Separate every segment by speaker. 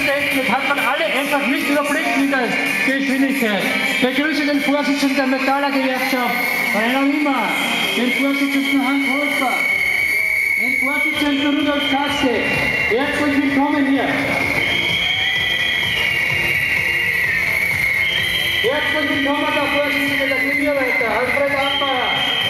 Speaker 1: Präsidenten, das hat man alle einfach nicht überblickt mit der Geschwindigkeit. Ich begrüße den Vorsitzenden der Metallergewerkschaft, Rainer Wimmer, den Vorsitzenden Hans Holzer, den Vorsitzenden Rudolf Kaske. Herzlich willkommen hier. Herzlich willkommen der Vorsitzende der Klavierleiter, Alfred Ampara.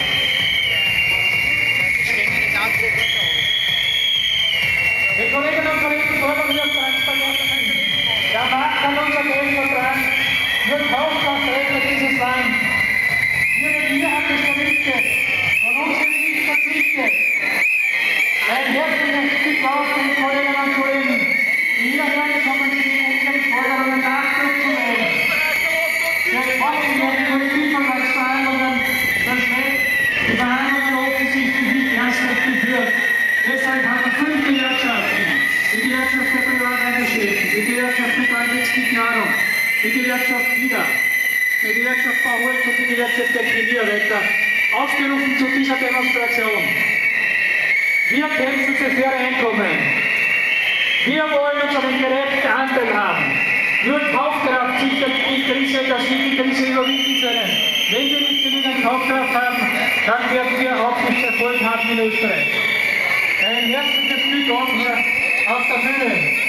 Speaker 1: Die Kolleginnen und Kollegen fordern wir Transparenz. Der Markt kann unser Geld vertragen. Wir kaufen das Recht dieses Land. Wir haben es verpflichtet. Von uns wird nicht verzichtet. Ein herzliches Stück auf den Kolleginnen und Kollegen, die hier hergekommen sind, unseren Forderungen Nachdruck zu nehmen. Wir hoffen, dass die Kollektivvertragsverhandlungen das Recht, die Verhandlungen offensichtlich nicht ernsthaft geführt. Deshalb haben 5 Gewerkschaften, die Gewerkschaft der Privatangestellten, die Gewerkschaft Metalltextil Nahrung, die Gewerkschaft WIDA, die Gewerkschaft Bauholz und die Gewerkschaft der Klavierarbeiter aufgerufen zu dieser Demonstration. Wir kämpfen für faire Einkommen. Wir wollen unseren gerechten Anteil haben. Nur Kaufkraft sichert die Krise, dass wir die Krise überwinden können. Wenn wir nicht genügend Kaufkraft haben, dann werden wir auch nicht Erfolg haben in Österreich. Ein herzliches Glück auf der Bühne.